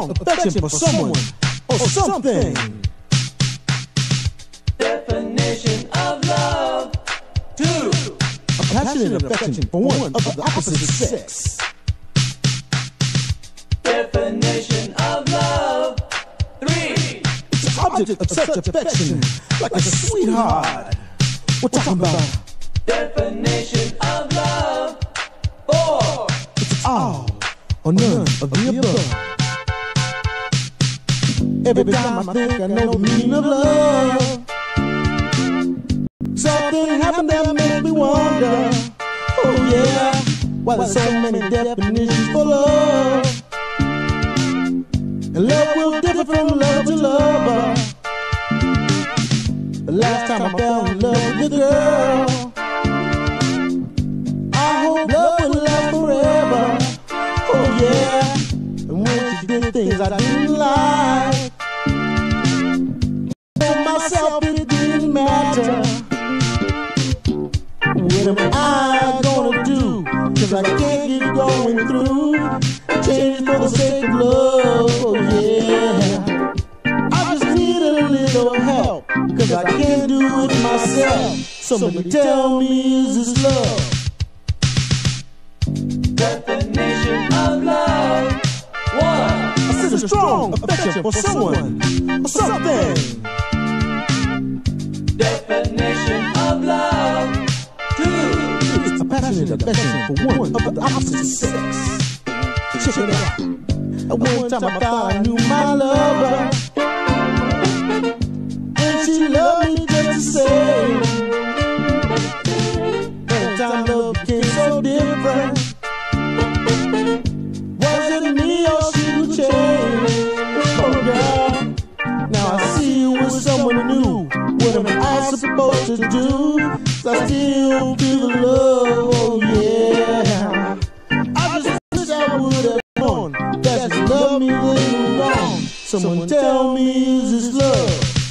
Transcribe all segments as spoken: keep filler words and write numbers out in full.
strong affection for someone or something. Definition of love. Two. A passionate affection for one of the opposite sex. Definition of love. Three. It's an object of such affection, like a sweetheart. We're talking about definition of love. Four. It's all or none of the above. Every time I think I know the meaning of love, something happened that makes me wonder. Oh yeah, why there's so many definitions for love. And love will differ from love to lover. The last time I fell in love with a girl, I hope love will last forever. Oh yeah, and when she did things I didn't like, for myself it didn't matter. What am I gonna do? Cause I can't get going through. Change for the sake of love, oh yeah. I just need a little help, cause I can't do it myself. Somebody tell me, is this love? Definition of love. One. I said a strong affection for someone or something. Definition of love. Two. It's a passionate affection for one of the opposite sex. Check it out. At one time I thought I knew my lover, and she loved me just the same. And time love became so different. Was it me or she who changed? Oh girl, now I see you with someone new. What am I supposed to do? I still feel the love, oh yeah. I just wish I would have known that you love me little wrong. Someone tell me, is this love?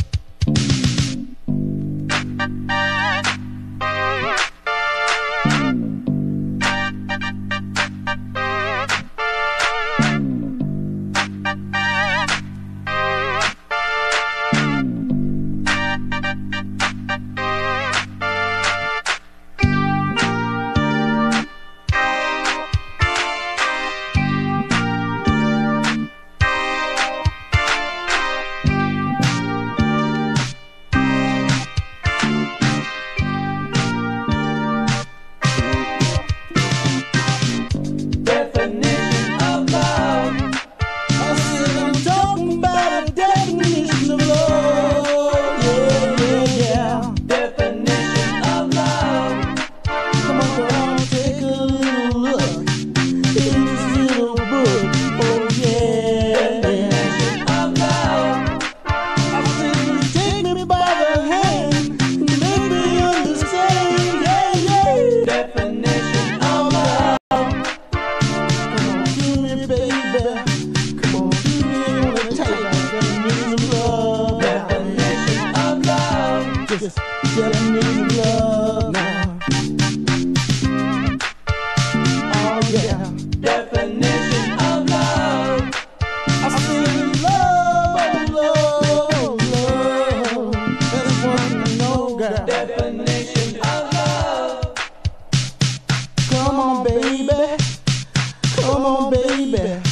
Definition of love now. Oh yeah. Definition of love. I feel love, love, love. That's what I know, girl. Definition of love. Come on, baby. Come on, baby.